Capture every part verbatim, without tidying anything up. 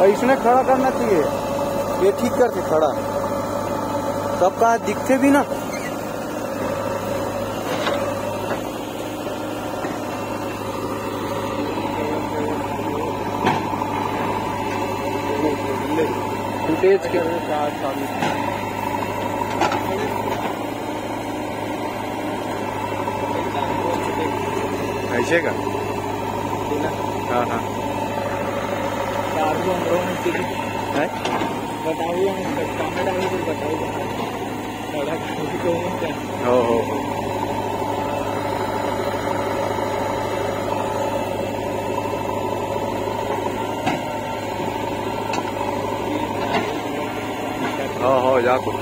और इसने खड़ा करना चाहिए, ये ठीक करके खड़ा तब कहा दिखते भी ना। फुटेज के ऐसे का हाँ हाँ हो हो हो हाँ हाँ जाको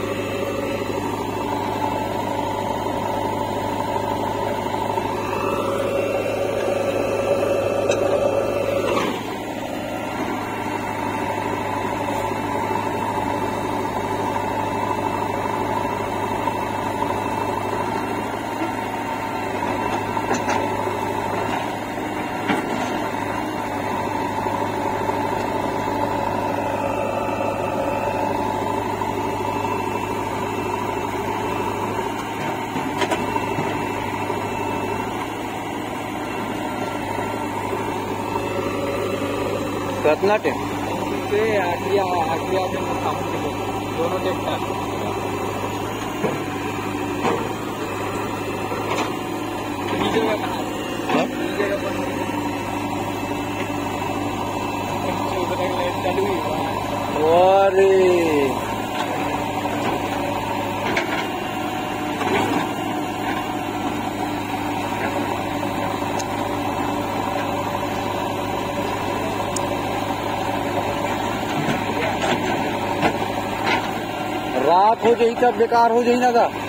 कितना टेम आटिया आटिया में दोनों टेम था। अरे रात हो जाई तब बेकार हो जाई ना का।